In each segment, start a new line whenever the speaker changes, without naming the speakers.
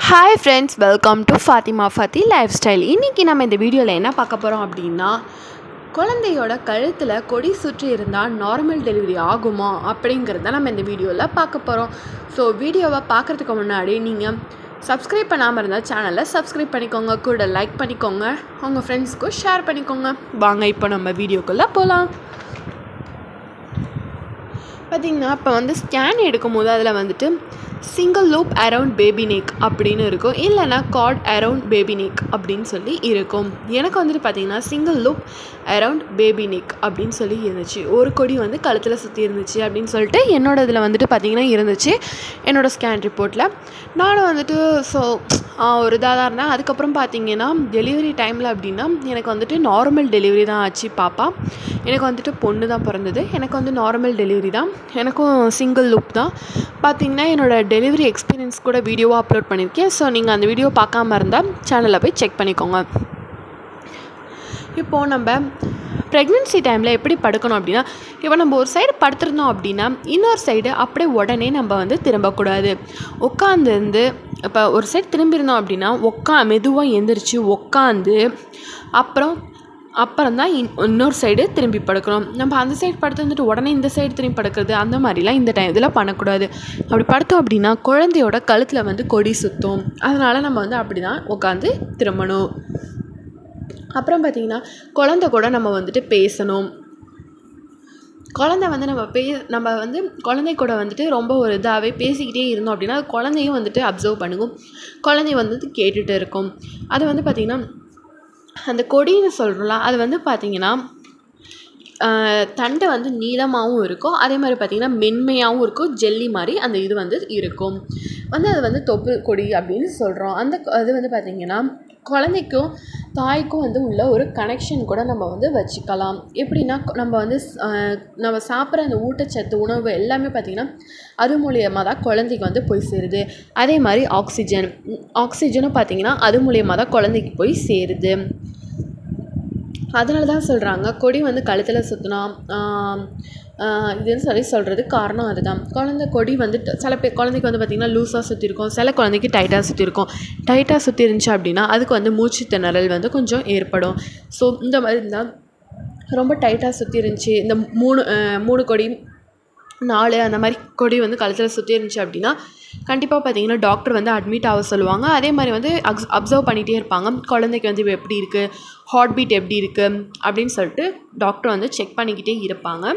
Hi friends, welcome to Fatima Fati Lifestyle. இன்னைக்கு நம்ம இந்த வீடியோவில் என்ன பார்க்க போகிறோம் அப்படின்னா, குழந்தையோட கழுத்தில் கொடி சுற்றி இருந்தால் நார்மல் டெலிவரி ஆகுமா அப்படிங்கிறத நம்ம இந்த வீடியோவில் பார்க்க போகிறோம். ஸோ வீடியோவை பார்க்குறதுக்கு முன்னாடி நீங்கள் சப்ஸ்கிரைப் பண்ணாமல் இருந்தால் சேனலை சப்ஸ்கிரைப் பண்ணிக்கோங்க, கூட லைக் பண்ணிக்கோங்க, உங்கள் ஃப்ரெண்ட்ஸ்க்கும் ஷேர் பண்ணிக்கோங்க. வாங்க இப்போ நம்ம வீடியோக்குள்ளே போகலாம். பார்த்திங்கன்னா இப்போ ஸ்கேன் எடுக்கும்போது அதில் single loop around baby neck அப்படின்னு இருக்கும், இல்லைனா கார்ட் அரவுண்ட் பேபி நெக் அப்படின்னு சொல்லி இருக்கும். எனக்கு பார்த்திங்கன்னா single loop around baby neck அப்படின்னு சொல்லி இருந்துச்சு. ஒரு கொடி கழுத்தில் சுற்றி இருந்துச்சு அப்படின்னு சொல்லிட்டு என்னோட இதில் பார்த்திங்கன்னா இருந்துச்சு என்னோடய ஸ்கேன் ரிப்போர்ட்டில். நானும் ஸோ ஒரு இதாக தான் இருந்தேன். அதுக்கப்புறம் பார்த்திங்கன்னா டெலிவரி டைமில் அப்படின்னா எனக்கு நார்மல் டெலிவரி தான் ஆச்சு. பாப்பா எனக்கு பொண்ணு தான் பிறந்தது. எனக்கு நார்மல் டெலிவரி தான், எனக்கும் சிங்கிள் லூப் தான். பார்த்திங்கன்னா என்னோடய டெலிவரி எக்ஸ்பீரியன்ஸ் கூட வீடியோவாக அப்லோட் பண்ணியிருக்கேன். ஸோ நீங்கள் அந்த வீடியோ பார்க்காம இருந்தால் சேனலில் போய் செக் பண்ணிக்கோங்க. இப்போது நம்ம ப்ரெக்னென்சி டைமில் எப்படி படுக்கணும் அப்படின்னா, இப்போ நம்ம ஒரு சைடு படுத்துருந்தோம் அப்படின்னா இன்னொரு சைடு அப்படியே உடனே நம்ம திரும்பக்கூடாது. உட்காந்துருந்து இப்போ ஒரு சைடு திரும்பியிருந்தோம் அப்படின்னா மெதுவாக எந்திரிச்சு உட்காந்து அப்புறம் தான் இன்னொரு சைடு திரும்பி படுக்கணும். நம்ம அந்த சைடு படுத்து உடனே இந்த சைடு திரும்பி படுக்கிறது அந்த மாதிரிலாம் இந்த இதில் பண்ணக்கூடாது. அப்படி படுத்தோம் அப்படின்னா குழந்தையோட கழுத்தில் கொடி சுற்றும். அதனால் நம்ம அப்படி தான் உட்காந்து திரும்பணும். அப்புறம் பார்த்திங்கன்னா குழந்தை கூட நம்ம பேசணும். குழந்தை நம்ம குழந்தை கூட ரொம்ப ஒரு இதாகவே பேசிக்கிட்டே இருந்தோம் அப்படின்னா குழந்தையும் அப்சர்வ் பண்ணுவோம். குழந்தை கேட்டுகிட்டு இருக்கும். அது பார்த்திங்கன்னா அந்த கொடின்னு சொல்கிறோம்ல, அது பார்த்திங்கன்னா தண்டை நீளமாகவும் இருக்கும், அதே மாதிரி பார்த்திங்கன்னா மென்மையாகவும் இருக்கும், ஜெல்லி மாதிரி அந்த இது இருக்கும். அது தொப்புள் கொடி அப்படின்னு சொல்கிறோம். அது பார்த்திங்கன்னா குழந்தைக்கும் தாய்க்கும் உள்ள ஒரு கனெக்ஷன் கூட நம்ம வச்சுக்கலாம். எப்படின்னா நம்ம சாப்பிட்ற அந்த ஊட்டச்சத்து உணவு எல்லாமே பார்த்திங்கன்னா அது மூலியமாக தான் குழந்தைக்கு போய் சேருது. அதே மாதிரி ஆக்சிஜனும் பார்த்திங்கன்னா அது மூலியமாக தான் குழந்தைக்கு போய் சேருது. அதனால தான் சொல்கிறாங்க கொடி கழுத்தில் சுற்றினா இதுன்னு சொல்கிறது காரணம் அதுதான். கொடி சில பேர் குழந்தைக்கு பார்த்திங்கன்னா லூஸாக சுற்றிருக்கும், சில குழந்தைக்கு டைட்டாக சுற்றிருக்கும். டைட்டாக சுற்றி இருந்துச்சு அப்படின்னா அதுக்கு மூச்சு திணறல் கொஞ்சம் ஏற்படும். ஸோ இந்த மாதிரி இருந்தால் ரொம்ப டைட்டாக சுற்றி இருந்துச்சு, இந்த மூணு கொடி 4 அந்த மாதிரி கொடி கழுத்தில் சுற்றி இருந்துச்சு அப்படின்னா கண்டிப்பாக பார்த்திங்கன்னா டாக்டர் அட்மிட் ஆக சொல்லுவாங்க. அதே மாதிரி அப்சர்வ் பண்ணிகிட்டே இருப்பாங்க. குழந்தைக்கு எப்படி இருக்குது, ஹார்ட் பீட் எப்படி இருக்குது அப்படின்னு சொல்லிட்டு டாக்டர் செக் பண்ணிக்கிட்டே இருப்பாங்க.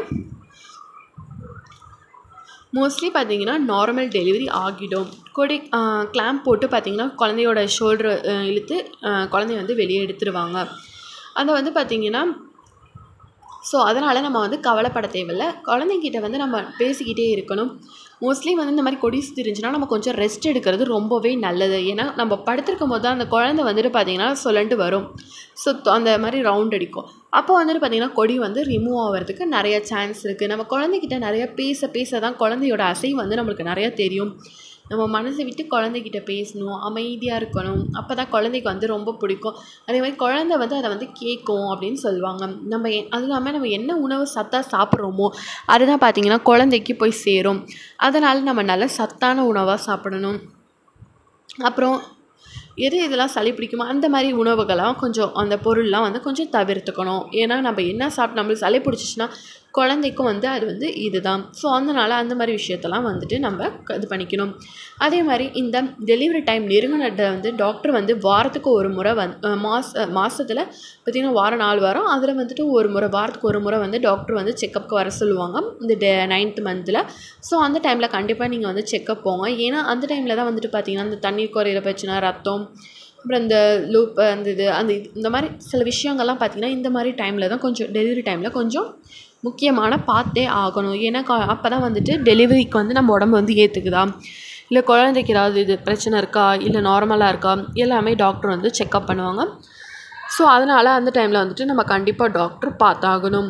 மோஸ்ட்லி பார்த்திங்கன்னா நார்மல் டெலிவரி ஆகிடும். கொடி கிளாம்ப் போட்டு பார்த்திங்கன்னா குழந்தையோட ஷோல்டர் இழுத்து குழந்தைய வெளியே எடுத்துருவாங்க. அதை பார்த்திங்கன்னா ஸோ அதனால் நம்ம கவலைப்பட தேவையில்லை. குழந்தைங்கிட்ட நம்ம பேசிக்கிட்டே இருக்கணும். மோஸ்ட்லி இந்த மாதிரி கொடி சுற்றி இருந்துச்சுன்னா நம்ம கொஞ்சம் ரெஸ்ட் எடுக்கிறது ரொம்பவே நல்லது. ஏன்னா நம்ம படுத்திருக்கும் போது தான் அந்த குழந்தை பார்த்திங்கன்னா சொல்லிட்டு வரும். ஸோ அந்த மாதிரி ரவுண்ட் அடிக்கும். அப்போ பார்த்திங்கன்னா கொடி ரிமூவ் ஆகிறதுக்கு நிறைய சான்ஸ் இருக்குது. நம்ம குழந்தைகிட்ட நிறைய பேச தான் குழந்தையோட அசைவு நம்மளுக்கு நிறையா தெரியும். நம்ம மனசை விட்டு குழந்தைகிட்ட பேசணும், அமைதியாக இருக்கணும். அப்போ தான் குழந்தைக்கு ரொம்ப பிடிக்கும். அதே மாதிரி குழந்தை அதை கேட்கும் அப்படின்னு சொல்லுவாங்க. அது இல்லாமல் நம்ம என்ன உணவு சத்தாக சாப்பிட்றோமோ அதுதான் பார்த்திங்கன்னா குழந்தைக்கு போய் சேரும். அதனால் நம்ம நல்ல சத்தான உணவாக சாப்பிடணும். அப்புறம் இதெல்லாம் சளி பிடிக்குமோ அந்த மாதிரி உணவுகள்லாம் கொஞ்சம் அந்த பொருள்லாம் கொஞ்சம் தவிர்த்துக்கணும். ஏன்னா நம்ம என்ன சாப்பிட்டு நம்மளுக்கு சளி பிடிச்சிச்சின்னா குழந்தைக்கும் அது இதுதான். ஸோ அதனால் அந்த மாதிரி விஷயத்தெல்லாம் நம்ம இது பண்ணிக்கணும். அதே மாதிரி இந்த டெலிவரி டைம் நெருங்கினதை டாக்டர் வாரத்துக்கு ஒரு முறை மாதத்தில் பார்த்திங்கன்னா வாரம் 4 வாரம் அதில் ஒரு முறை வாரத்துக்கு ஒரு முறை டாக்டர் செக்கப்புக்கு வர சொல்லுவாங்க இந்த 9th மந்தில். ஸோ அந்த டைமில் கண்டிப்பாக நீங்கள் செக்கப் போங்க. ஏன்னா அந்த டைமில் தான் பார்த்திங்கன்னா அந்த தண்ணீர் குறையிற பிரச்சனை, ரத்தம், அப்புறம் இந்த லூப் இந்த மாதிரி சில விஷயங்கள்லாம் பார்த்திங்கன்னா இந்த மாதிரி டைமில் தான் கொஞ்சம் டெலிவரி டைமில் கொஞ்சம் முக்கியமான பார்த்தே ஆகணும். ஏன்னா அப்போ தான் டெலிவரிக்கு நம்ம உடம்பு ஏற்றுக்குதா, இல்லை குழந்தைக்கு ஏதாவது இது பிரச்சனை இருக்கா, இல்லை நார்மலாக இருக்கா, எல்லாமே டாக்டர் செக்கப் பண்ணுவாங்க. ஸோ அதனால் அந்த டைமில் நம்ம கண்டிப்பாக டாக்டர் பார்த்தாகணும்.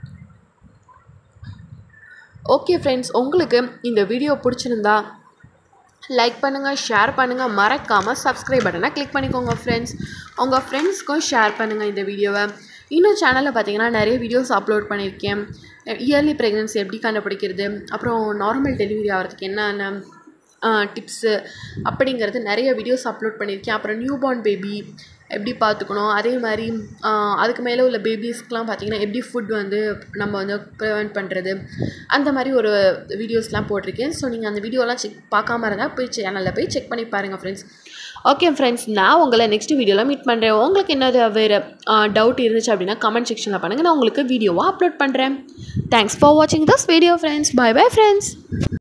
ஓகே ஃப்ரெண்ட்ஸ், உங்களுக்கு இந்த வீடியோ பிடிச்சிருந்தா லைக் பண்ணுங்கள், ஷேர் பண்ணுங்கள், மறக்காமல் சப்ஸ்கிரைப் பட்டனை கிளிக் பண்ணிக்கோங்க ஃப்ரெண்ட்ஸ். உங்கள் ஃப்ரெண்ட்ஸ்க்கும் ஷேர் பண்ணுங்கள் இந்த வீடியோவை. இன்னும் சேனலில் பார்த்திங்கன்னா நிறைய வீடியோஸ் அப்லோட் பண்ணியிருக்கேன். இயர்லி ப்ரெக்னன்சி எப்படி கண்டுபிடிக்கிறது, அப்புறம் நார்மல் டெலிவரி ஆகிறதுக்கு என்னென்ன டிப்ஸு அப்படிங்கிறது நிறைய வீடியோஸ் அப்லோட் பண்ணியிருக்கேன். அப்புறம் நியூ பார்ன் பேபி எப்படி பார்த்துக்கணும், அதே மாதிரி அதுக்கு மேலே உள்ள பேபிஸ்க்கெலாம் பார்த்திங்கன்னா எப்படி ஃபுட் வந்து நம்ம வந்து ப்ரிவென்ட் பண்ணுறது, அந்த மாதிரி ஒரு வீடியோஸ்லாம் போட்டிருக்கேன். ஸோ நீங்கள் அந்த வீடியோலாம் பார்க்காம இருந்தால் போய் சேனலில் போய் செக் பண்ணி பாருங்கள் ஃப்ரெண்ட்ஸ். ஓகே ஃப்ரெண்ட்ஸ், நான் உங்களை நெக்ஸ்ட் வீடியோவில் மீட் பண்ணுறேன். உங்களுக்கு என்னது வேறு டவுட் இருந்துச்சு அப்படின்னா கமெண்ட் செக்ஷனில் பண்ணுங்கள், நான் உங்களுக்கு வீடியோவாக அப்லோட் பண்ணுறேன். தேங்க்ஸ் ஃபார் வாட்சிங் this video friends. Bye bye friends.